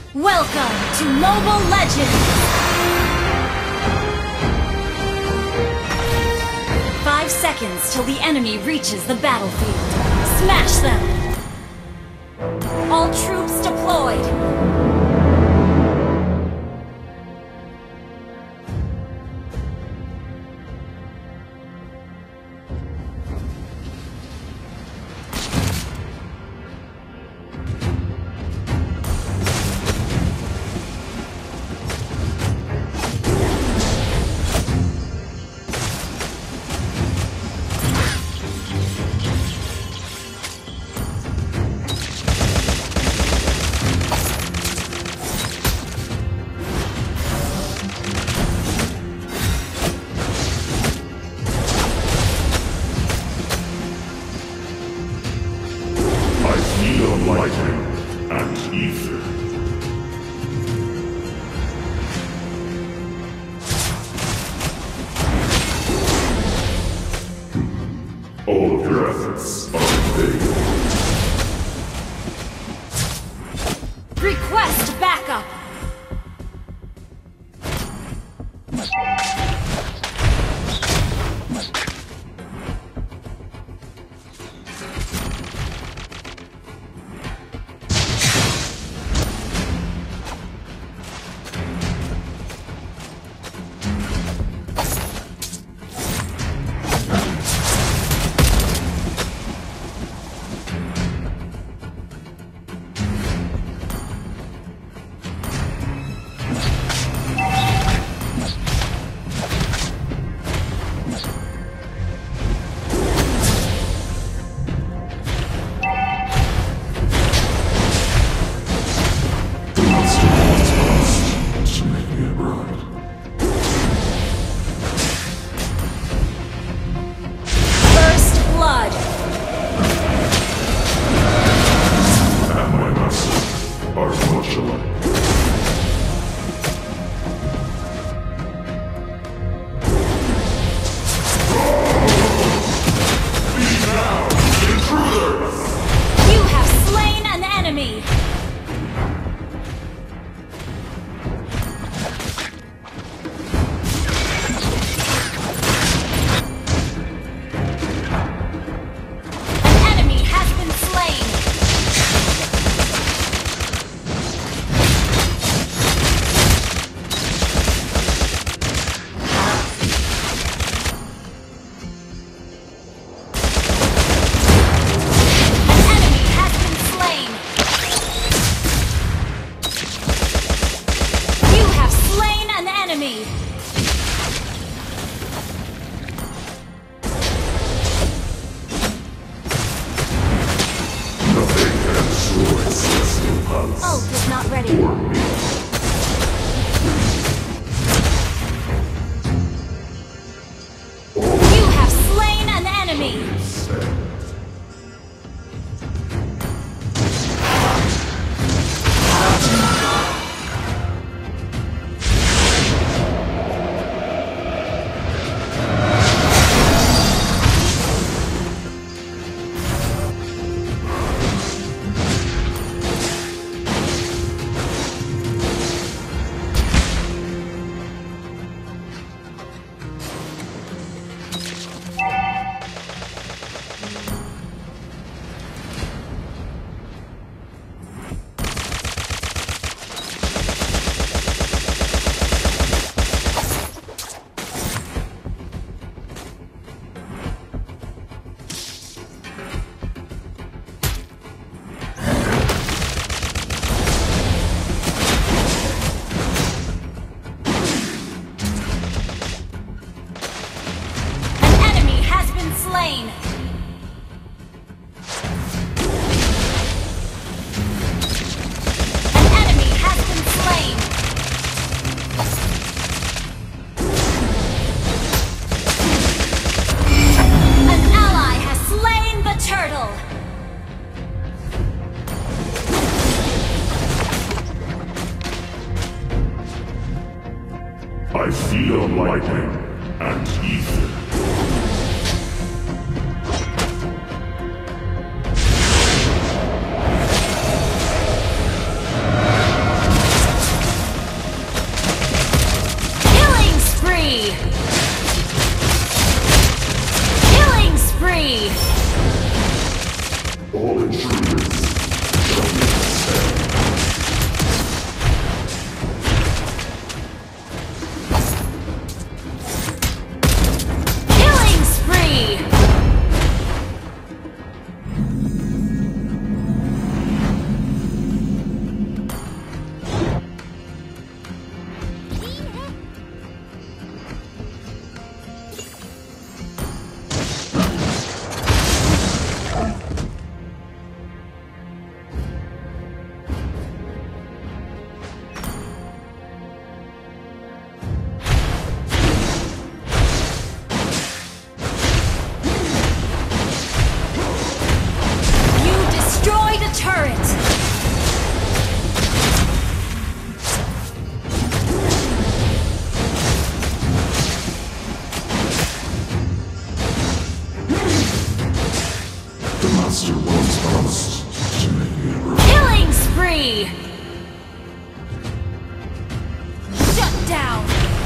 Welcome to Mobile Legends! 5 seconds till the enemy reaches the battlefield. Smash them! All troops deployed! Lightning and ether. All of your efforts are in vain. Request backup! Ult is not ready. You have slain an enemy! Slain! An enemy has been slain! An ally has slain the turtle! I feel lightning and ether. spree! Shut down!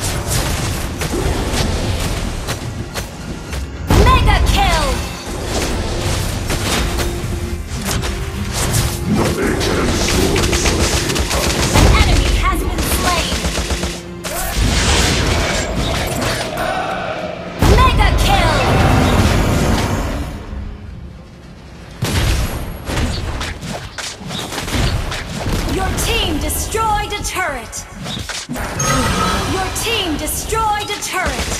Mega kill! Nothing can destroy celestial powers. An enemy has been slain! Mega kill! Your team destroyed a turret! Your team destroyed a turret!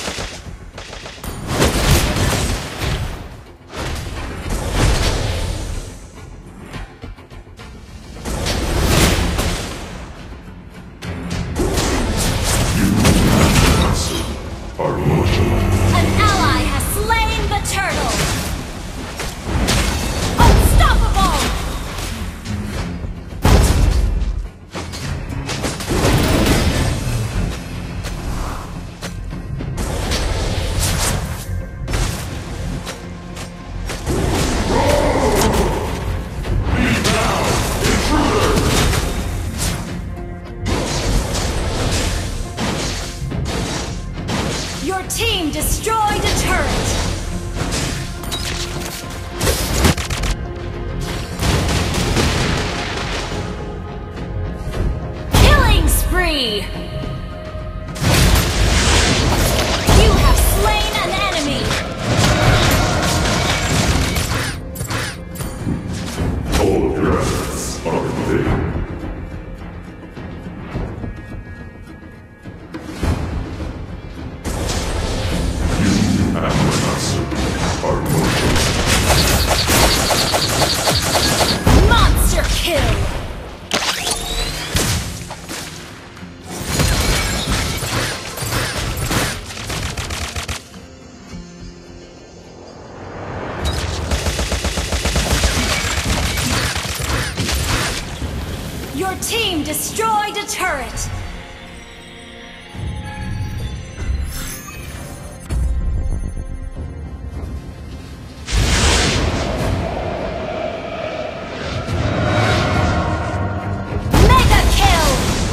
Are mortal. An ally has slain the turtle! Unstoppable! Your team destroyed a turret! Killing spree! You have slain an enemy! All of your efforts are in vain. You and my master are mortal. Monster kill! Your team destroyed a turret! Mega kill!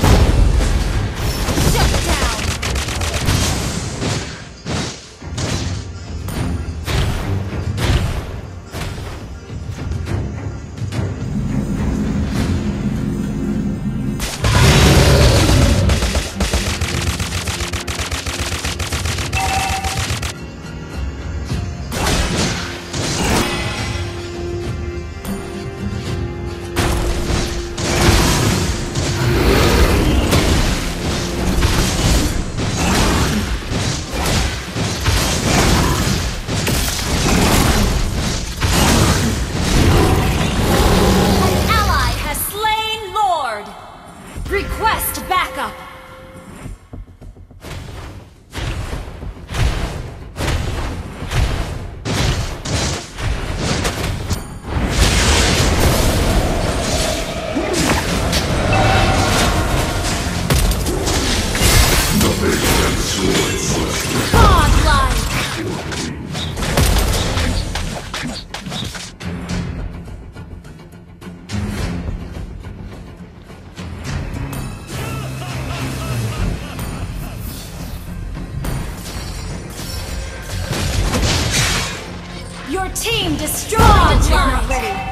Shut down! An ally has slain Lord! Request backup! Nothing can destroy celestial Godlike! Your team destroyed a turret!